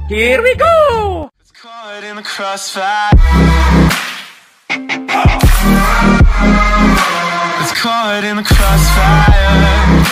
Here we go! It's caught in the crossfire. It's caught in the crossfire.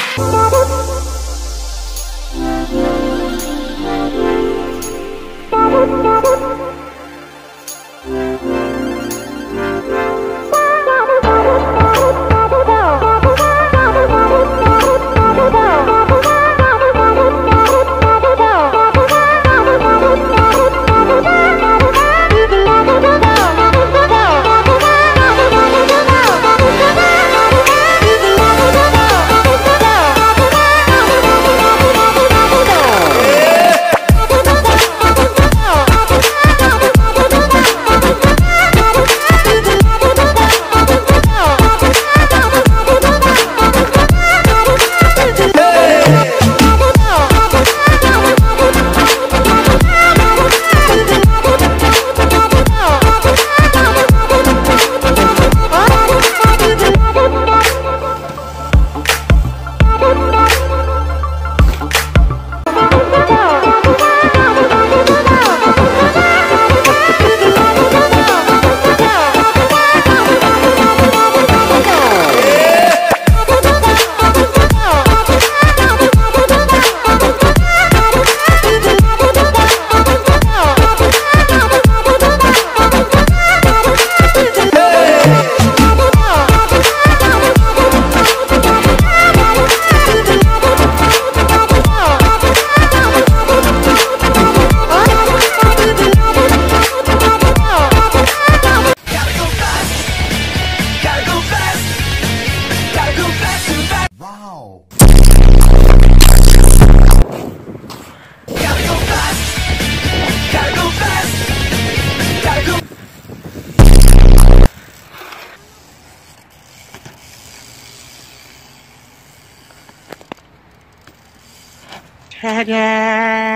Tada!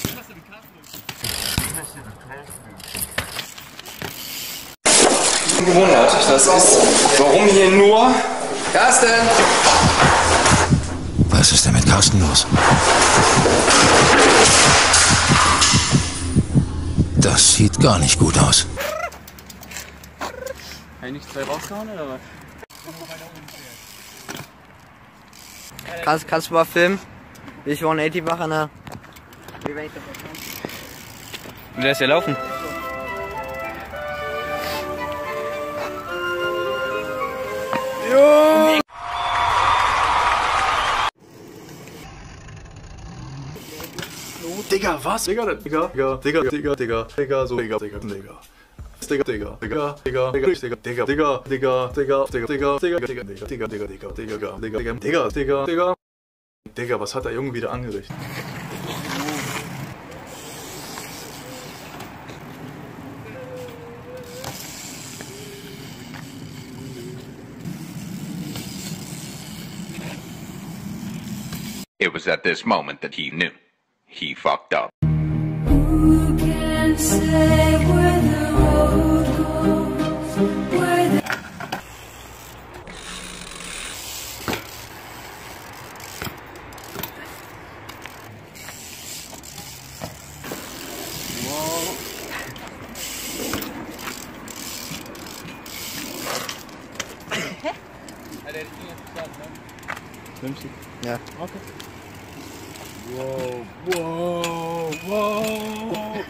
Gewundert, das ist, warum hier nur... Carsten! Was ist denn mit Carsten los? Das sieht gar nicht gut aus. Kann ich nicht 2 rausgehauen oder was? Kannst du mal filmen? Wie ich 180 mache, ne? Wie wenn ich das Wie lässt ja laufen? Jo! Digga, was? Digga, so, Digga, Digga, Digga, Digga, Digga, Digga, Digga, Digga, Digga, Digga, Digga, Digga, Digga, Digga, Digga, Digga. Digga, was hat der Junge wieder angerichtet? It was at this moment that he knew. He fucked up. Who can say where the road goes? Where the Ja. Okay. Wow, wow, wow.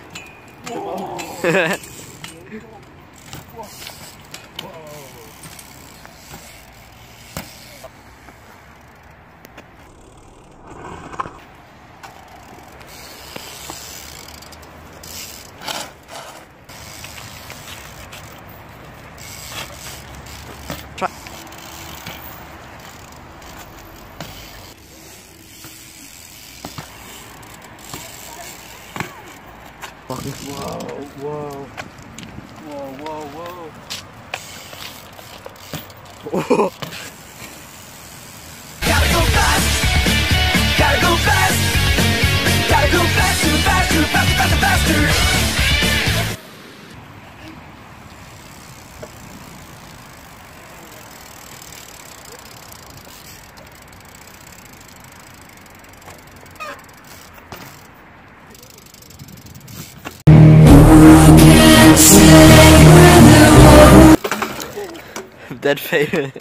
Wow, wow. Wow, wow, wow. Oh. Gotta go fast. Gotta go fast. Gotta go faster, faster, faster, faster, faster. Dead Fail.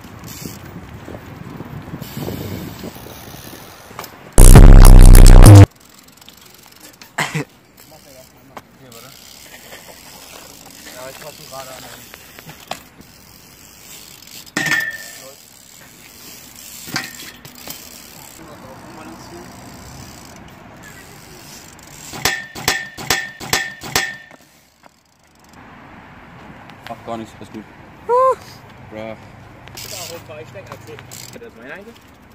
Macht gar nichts, alles gut. Bra. Da ist meine Seite.